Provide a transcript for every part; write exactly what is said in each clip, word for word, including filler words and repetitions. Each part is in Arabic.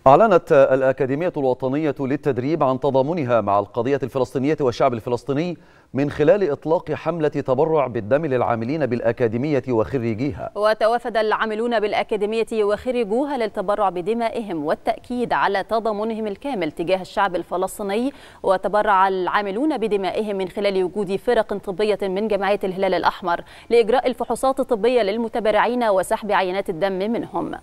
أعلنت الأكاديمية الوطنية للتدريب عن تضامنها مع القضية الفلسطينية والشعب الفلسطيني من خلال إطلاق حملة تبرع بالدم للعاملين بالأكاديمية وخريجيها. وتوافد العاملون بالأكاديمية وخريجوها للتبرع بدمائهم والتأكيد على تضامنهم الكامل تجاه الشعب الفلسطيني. وتبرع العاملون بدمائهم من خلال وجود فرق طبية من جمعية الهلال الأحمر لإجراء الفحوصات الطبية للمتبرعين وسحب عينات الدم منهم.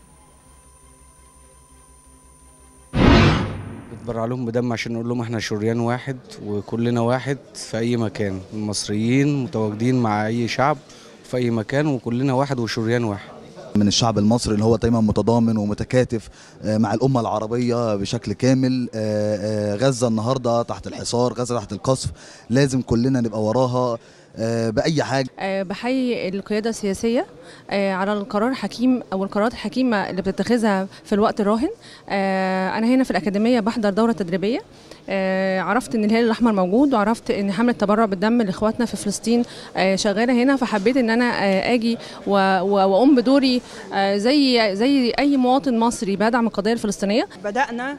بتبرع لهم بدم عشان نقول لهم احنا شريان واحد وكلنا واحد في اي مكان، المصريين متواجدين مع اي شعب في اي مكان وكلنا واحد وشريان واحد. من الشعب المصري اللي هو دايما متضامن ومتكاتف مع الامه العربيه بشكل كامل. غزه النهارده تحت الحصار، غزه تحت القصف، لازم كلنا نبقى وراها بأي حاجة. بحيي القيادة السياسية على القرار الحكيم أو القرارات الحكيمة اللي بتتخذها في الوقت الراهن. أنا هنا في الأكاديمية بحضر دورة تدريبية، عرفت إن الهلال الأحمر موجود وعرفت إن حملة تبرع بالدم لإخواتنا في فلسطين شغالة هنا، فحبيت إن أنا أجي وأقوم بدوري زي زي أي مواطن مصري بدعم القضية الفلسطينية. بدأنا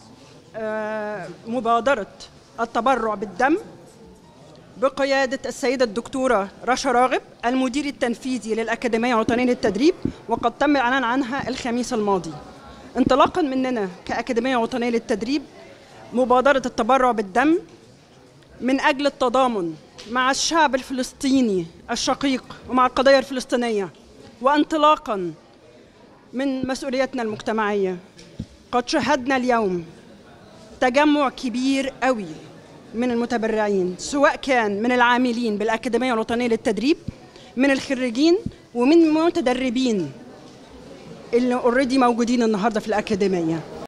مبادرة التبرع بالدم بقيادة السيدة الدكتورة رشا راغب المدير التنفيذي للأكاديمية الوطنية للتدريب، وقد تم الإعلان عنها الخميس الماضي. انطلاقا مننا كأكاديمية وطنية للتدريب مبادرة التبرع بالدم من أجل التضامن مع الشعب الفلسطيني الشقيق ومع القضية الفلسطينية، وانطلاقا من مسؤوليتنا المجتمعية قد شاهدنا اليوم تجمع كبير قوي من المتبرعين، سواء كان من العاملين بالأكاديمية الوطنية للتدريب، من الخريجين، ومن المتدربين اللي اوريدي موجودين النهارده في الأكاديمية.